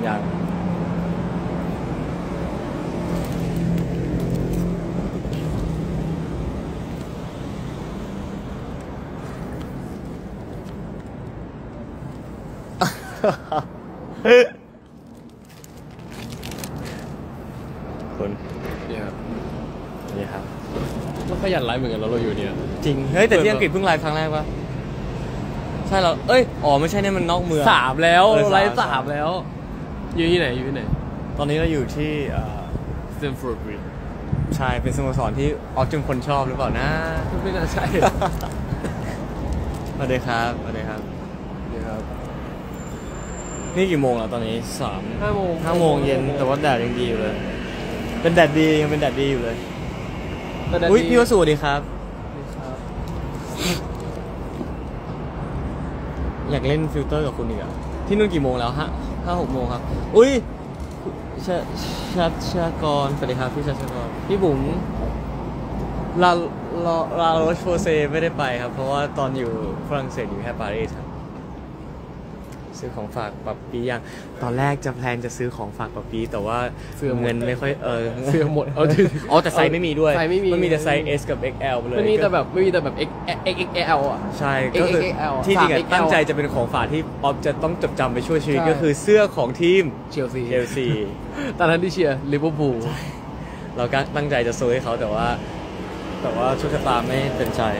ดังคุณเนี่ยครับนี่ครับก็ขยันไลฟ์เหมือนกันแล้วเราอยู่เนี่ยจริงเฮ้ยแต่ที่อังกฤษเพิ่งไลฟ์ครั้งแรกปะใช่เราเอ้ยอ๋อไม่ใช่เนี่ยมันนอกเมือง 3แล้วไลฟ์3แล้วอยู่ที่ไหนตอนนี้เราอยู่ที่สแตมฟอร์ดบริดจ์ใช่เป็นสโมสรที่ออกจนคนชอบหรือเปล่านะไม่น่าใช่สวัสดีครับสวัสดีครับนี่ครับนี่กี่โมงแล้วตอนนี้5 โมงเย็นแต่ว่าแดดยังดีอยู่เลยเป็นแดดดียังเป็นแดดดีอยู่เลยอุ้ยพี่วสุสวัสดีครับอยากเล่นฟิลเตอร์กับคุณอีกอ่ะที่นู่นกี่โมงแล้ว5-6 โมงครับอุ้ยชากรสวัสดีครับพี่ชากรพี่บุ๋มลาโรชโฟเซไม่ได้ไปครับเพราะว่าตอนอยู่ฝรั่งเศสอยู่แค่ปารีสครับซื้อของฝากป๊าปี้ยังตอนแรกจะแพลนจะซื้อของฝากป๊าปี้แต่ว่าเงินไม่ค่อยเสื้อหมดแต่ไซส์ไม่มีด้วยมันมีแต่ไซส์ S กับ XL ไปเลยไม่มีแต่แบบ XXL อ่ะใช่ก็คือที่จริงตั้งใจจะเป็นของฝากที่ออฟจะต้องจดจำไปช่วยชีวิตก็คือเสื้อของทีมเชลซีตอนนั้นที่เชียร์ลิเวอร์พูลเราก็ตั้งใจจะซื้อให้เขาแต่ว่าโชคชะตาไม่เป็นใจ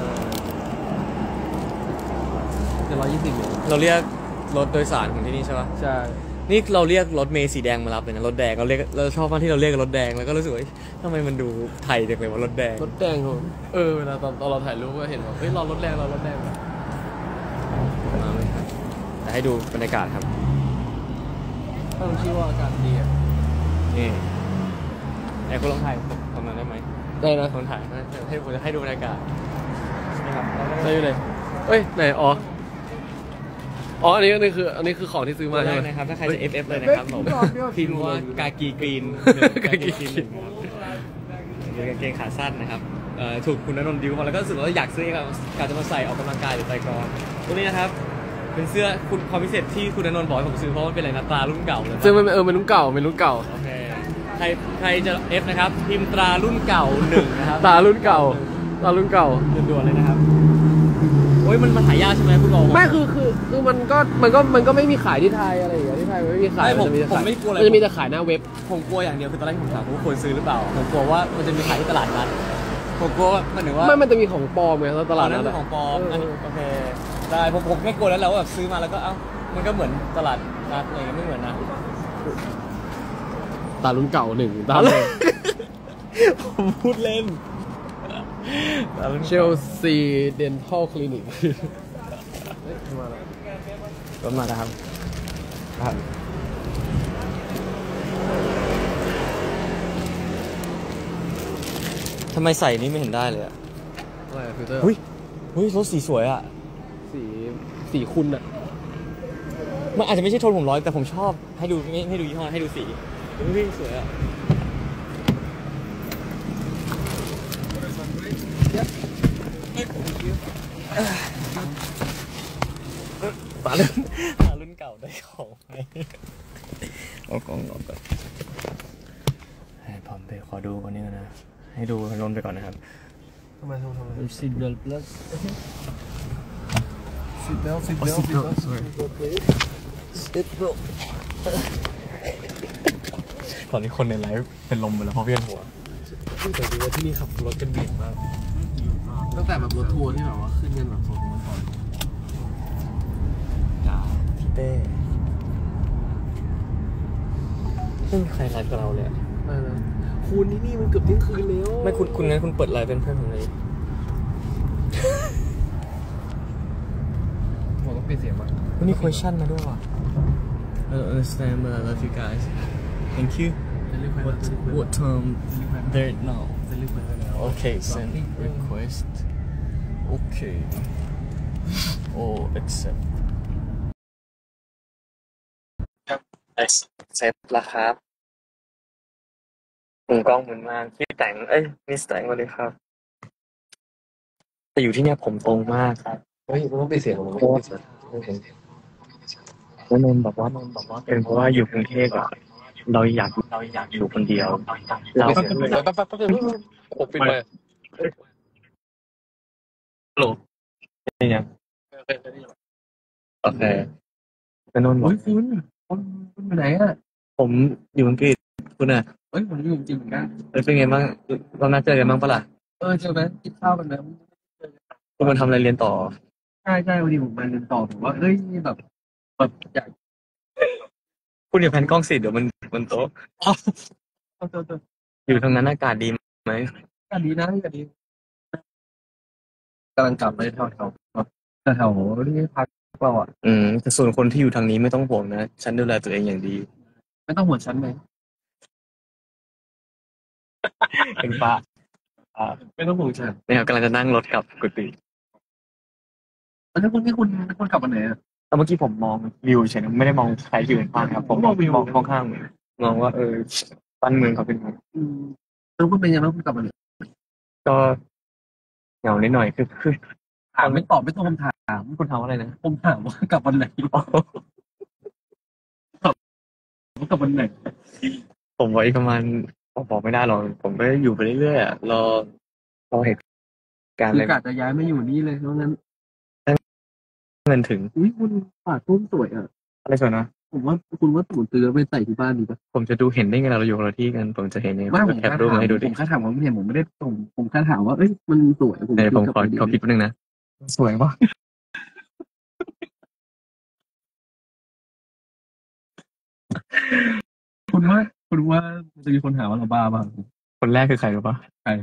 120 เราเรียกรถโดยสารของที่นี่ใช่ปะใช่นี่เราเรียกรถเมล์สีแดงมารับเลยนะรถแดงเราชอบมากที่เราเรียกรถแดงแล้วก็รู้สึกว่าทำไมมันดูไทยจังเลยว่ารถแดงผมเวลาตอนเราถ่ายรูปก็เห็นว่าเฮ้ยรอรถแดงมาไหมครับจะให้ดูบรรยากาศครับต้องชื่อว่าอากาศดีอ่ะนี่ไอ้คุณลองถ่ายตรงนั้นได้ไหมได้นะลองถ่ายให้ผมจะให้ดูบรรยากาศนี่ครับได้เลยไหนอันนี้คือของที่ซื้อมาใช่ไหมนะครับถ้าใครจะ FF เลยนะครับผมพิมพ์ว่ากากีกรีนกางเกงขาสั้นนะครับถูกคุณณนนท์ดิวมาแล้วก็รู้สึกว่าอยากซื้อครับการจะมาใส่ออกกำลังกายหรือไตรกรตัวนี้นะครับเป็นเสื้อคุณความพิเศษที่คุณณนนท์บอกให้ผมซื้อเพราะมันเป็นอะไรนะตรารุ่นเก่าเลยซึ่งมันเป็นรุ่นเก่าโอเคใครจะ F นะครับพิมพ์ตรารุ่นเก่า1นะครับตรารุ่นเก่าด่วนๆเลยนะครับโอ้ยมันหายากใช่ไหมคุณบอกไม่คือมันก็ไม่มีขายที่ไทยอะไรอย่างเงี้ยที่ไทยไม่มีขายผมไม่กลัวอะไรมันจะมีแต่ขายหน้าเว็บผมกลัวอย่างเดียวคือตอนแรกผมถามว่าควรซื้อหรือเปล่าผมกลัวว่ามันจะมีขายที่ตลาดนัดผมกลัวว่ามันถึงว่ามันจะมีของปลอมไงตลาดนัดของปลอมโอเคได้ผมแค่กลัวแล้วแบบซื้อมาแล้วก็มันก็เหมือนตลาดนัดอะไรไม่เหมือนนะตารุ่นเก่า1ตาผมพูดเล่นเชลซีเดนทัลคลินิกมาแล้วครับทำไมใส่นี่ไม่เห็นได้เลยอะไรฟิลเตอร์หุ้ยรถสีสวยอ่ะสีคุณอ่ะมันอาจจะไม่ใช่โทนผมร้อยแต่ผมชอบให้ดูยี่ห้อให้ดูสีสวยอ่ะตารุ่นเก่าได้ของไหมเอากล้องออกก่อนให้พร้อมไปขอดูก่อนนี่นะให้ดูลงไปก่อนนะครับทำไมซีทเบลต์ plus ซีทเบลต์ sorry ซีทเบลต์ตอนนี้คนในไลฟ์เป็นลมไปแล้วเพราะเวียนหัวแต่ดูว่าที่นี่ขับรถกันเบียดมากตั้งแต่แบบรถทัวร์ที่แบบว่าขึ้นกันแบบสดมาก่อนพี่เต้ไม่มีใครไลฟ์กับเราเลยไม่นะคุณนี่มันเกือบเที่ยงคืนแล้วไม่คุณงั้นคุณเปิดไลฟ์เป็นเพื่อนผมเลยผมต้องปิดเสียงมั้งวันนี้ question มาด้วยว่ะ I don't understand but I love you guys thank you what time there now okay send request okay oh accept accept ละครับมุมกล้องเหมือนมากพี่แต่งมิสแต่งมาเลยครับแต่อยู่ที่เนี่ยผมตรงมากครับเฮ้ยมันต้องปิดเสียงผมไม่ปิดเสียงนนท์บอกว่าเป็นเพราะว่าอยู่กรุงเทพอะเราอยากอยู่คนเดียวเราแป๊บผมปิดไปโหลเป็นยังโอเคนนท์บอกคุณไปไหนอ่ะผมอยู่อังกฤษคุณอะผมอยู่จริงเหมือนกันเป็นไงบ้างเรานัดเจอกันบ้างปะล่ะเจอไหมกินข้าวกันไหมคุณมาทำอะไรเรียนต่อใช่วันนี้ผมมาเรียนต่อผมว่าแบบอยากคุณอย่าแพนกล้องสิเดี๋ยวมันโต๊ะอยู่ทางนั้นอากาศดีไหมก็ดีนะก็ดีกำลังกลับไปแถวที่พักเราอ่ะแต่ส่วนคนที่อยู่ทางนี้ไม่ต้องห่วงนะฉันดูแลตัวเองอย่างดีไม่ต้องห่วงฉันไหมเป็นป้าไม่ต้องห่วงฉันเนี่ยกำลังจะนั่งรถกลับกุฏิแล้วคุณกลับวันไหนอ่ะเมื่อกี้ผมมองวิวเฉยไม่ได้มองใครอยู่ในบ้านครับผมมองวิวข้างมองว่าบ้านเมืองเขาเป็นไงแล้วคุณเป็นยังไงบ้างคุณกลับวันไหนก็เหงานิดหน่อยคือถามไม่ตอบไม่ตรงคำถามคุณถามอะไรนะผมถามว่ากลับวันไหนว่ากลับวันไหนผมไว้ประมาณบอกไม่ได้หรอกผมก็อยู่ไปเรื่อยๆอ่ะรอเหตุการณ์คือะไรอกะจะย้ายมาอยู่นี่เลยเพราะงั้นเงินถึงคุณฝากต้นสวยอ่ะอะไรส่วนนะผมว่าคุณว่าผมซื้อไปใส่ที่บ้านดีป่ะผมจะดูเห็นได้ไงเราอยู่คนละที่กันผมจะเห็นเองไม่ผมแคปรูปมาให้ดูดิผมแค่ถามความเห็นผมไม่ได้ผมแค่ถามว่ามันสวยผมผมขอคิดแป๊บนึงนะสวยปะคุณว่าจะมีคนหาว่าเราบ้าบ้างคนแรกคือใครรู้ปะใคร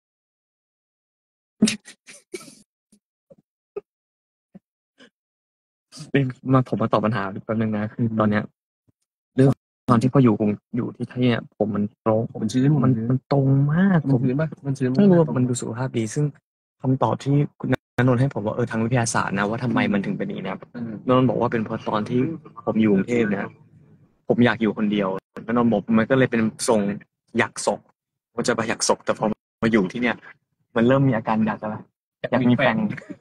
ผมมาตอบปัญหาแป๊บนึงนะคือตอนเนี้ยเรื่องตอนที่พออยู่ที่ไทยเนี่ยผมมันตรงมันชื้นมันตรงมากมันชื้นป่ะมันชื้นไม่รู้มันดูสุขภาพดีซึ่งคำตอบที่คุณณนนท์ให้ผมว่าทางวิทยาศาสตร์นะว่าทำไมมันถึงเป็นอย่างนี้นะนนท์บอกว่าเป็นเพราะตอนที่ผมอยู่กรุงเทพเนี่ยผมอยากอยู่คนเดียวนนท์บอกมันก็เลยเป็นทรงอยากศกว่าจะไปอยากศกแต่พอมาอยู่ที่เนี่ยมันเริ่มมีอาการอยากอะไรอยากมีแฟน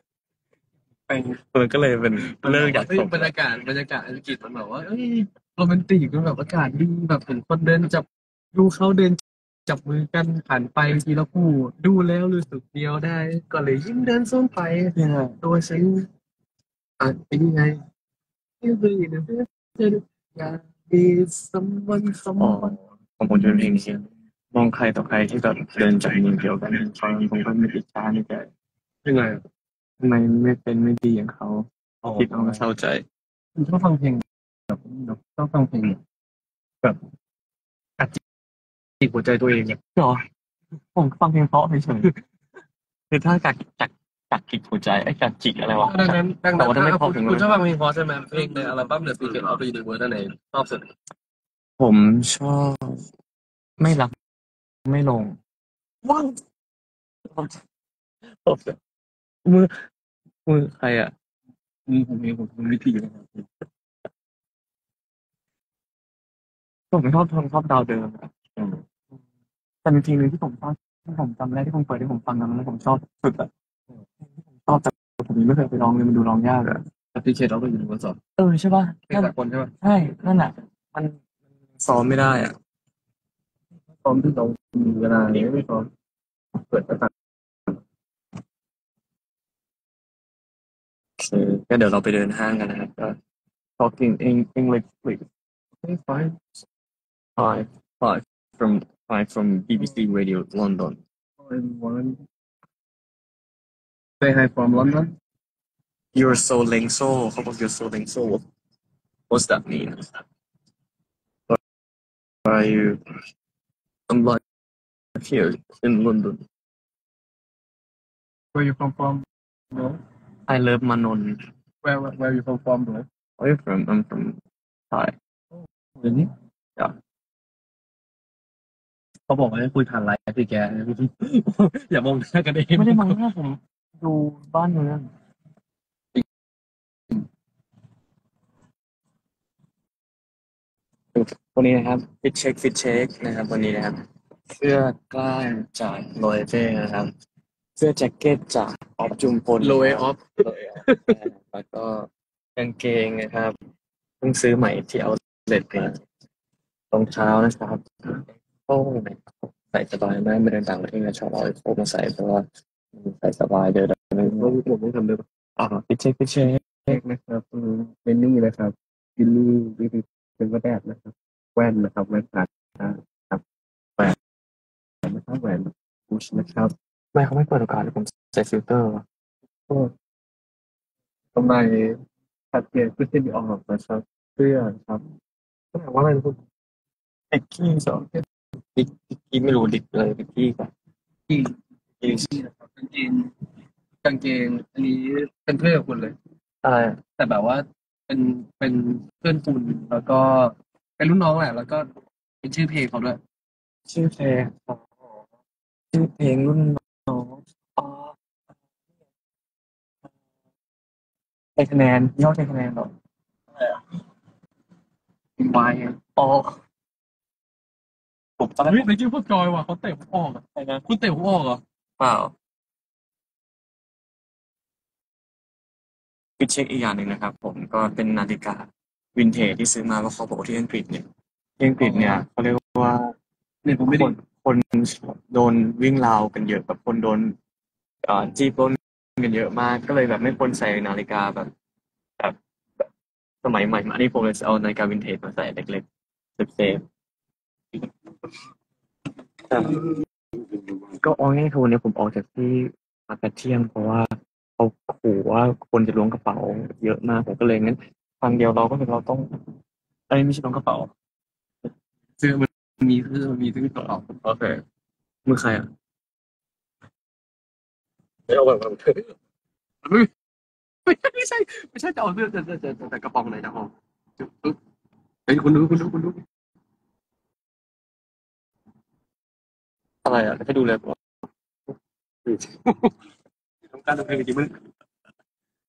มันก็เลยเป็นเรื่องอยากศกบรรยากาศอังกฤษมันแบบว่าโรแมนติกมันแบบอากาศดีแบบเห็นคนเดินดูเขาเดินจับมือกันผ่านไปทีละคู่ดูแล้วรู้สึกเดียวได้ก็เลยยิ้มเดินส้นไปตัวฉันเป็นยังไงที่เคยนะเธออยากมี someone ของผมจะเป็นเพลงนี้มองใครต่อใครที่แบบเดินจากมือเดียวกันฟังผมก็ไม่อิจฉาในใจยังไงทำไมไม่เป็นไม่ดีอย่างเขาคิดเอาเศร้าใจชอบฟังเพลงแบบชอบฟังเพลงแบบอัดจิตหัวใจตัวเองหรอผมฟังเพลงเพราะเฉยๆคือถ้าจากจิกหัวใจจากจิกอะไรวะดังนั้นแต่ว่าถ้าไม่พอถึงคุณชอบฟังเพลงเพราะใช่ไหมเพลงในอัลบั้ม The Secret of the Universe นั่นเองชอบสุดผมชอบไม่รักไม่ลงว้าวมือใครอ่ะผมเองผมวิธีนะครับผมไม่ชอบดาวเดิมแต่มีเพลงนึงที่ผมชอบที่ผมจำได้ที่ผมเปิดที่ผมฟังแล้วผมชอบสุดอ่ะชอบแต่ผมยังไม่เคยไปลองเลยมันดูร้องยากอ่ะ Secret of the Universe ใช่ป่ะเพลงสากลใช่ป่ะใช่นั่นแหละมันซ้อมไม่ได้อ่ะซ้อมที่เรามีเวลาเนี้ไม่ซ้อมเปิดประตัดก็เดี๋ยวเราไปเดินห้างกันนะครับก็ talking English please fine five from BBC Radio London everyone say hi from London you're so leng so how about you're so leng so what's that mean where are you I'm like here in London where you from no I love Manon where you from bro where you from I'm from Thai really yeah เขาบอกว่าให้คุยผ่านไลน์สิแกอย่ามองหน้ากันเองไม่ได้มองหน้าผมดูบ้านเมืองวันนี้นะครับฟิตเช็คนะครับวันนี้นะครับเสื้อกล้ามจากโรยเต้นะครับเสื้อแจ็คเก็ตจากออฟจุมพลโรยออฟแล้วก็กางเกงนะครับเพิ่งซื้อใหม่ที่เอาเสร็จมารองเท้านะครับโอ้ใส่สบายมากไม่เดินต่างประเทศชอบเอาไอโฟนมาใส่เพราะว่าใส่สบายเดินไม่ผมต้องทำด้วยพิเชษเช็คนะครับเบนนี่นะครับบิลลี่วิธีเป็นก็แดดนะครับแว่นนะครับแว่นตาครับแหวนนะครับแหวนบูชนะครับไม่เขาไม่เปิดโอกาสให้ผมใส่ฟิลเตอร์วะก็ทำไมชัดเจนขึ้นที่ออกนะครับเสื้อครับก็ถามว่าอะไรนะคุณดิกกี้สองดิกกี้ไม่รู้ดิกเลยดิกกี้กับที่ดิกนี่นะครับกางเกงอันนี้เป็นเพื่อนกับคุณเลยอะไรแต่แบบว่าเป็นเป็นเพื่อนคุณแล้วก็เป็นรุ่นน้องแหละแล้วก็เป็นชื่อเพลงเขาด้วยชื่อเพลงชื่อเพลงรุ่นน้องอ๋อใจคะแนนย่อใจคะแนนหรอเป็นวายไงอ๋อผมตอนแรกเฮ้ยในชื่อพวกจอยว่ะเขาเตะผมออกอ่ะอะไรนะคุณเตะผมออกเหรอเปล่าคือเช็คอีกอย่างหนึ่งนะครับผมก็เป็นนาฬิกาวินเทจที่ซื้อมาเพราะเขาบอกว่าที่อังกฤษเนี่ยที่อังกอ๋อฤษเนี่ยเขาเรียกว่าเนี่ยผมไม่ได้คนโดนวิ่งราวกันเยอะแบบคนโดนจี้ปล้นกันเยอะมากก็เลยแบบไม่ควรใส่นาฬิกาแบบสมัยใหม่มาอันนี้ผมเลยเอานาฬิกาวินเทจมาใส่เล็กๆเซฟก็เอาง่ายๆคือวันนี้ผมออกจากที่มาแต่เที่ยงเพราะว่าเขาขู่ว่าคนจะล้วงกระเป๋าเยอะมากผมก็เลยงั้นทางเดียวเราก็คือเราต้องอันนี้ไม่ใช่ล้วงกระเป๋าซื้อมันมีซื้อต่อโอเคมือใครอ่ะไม่เอาแบบไม่ใช่ไม่ใช่จะเอาเสื้อแต่กระป๋องไหนจะเอาปึ๊บเฮ้ยคุณดูอะไรอ่ะให้ดูเลยต้องการดูเพลงจริงมัน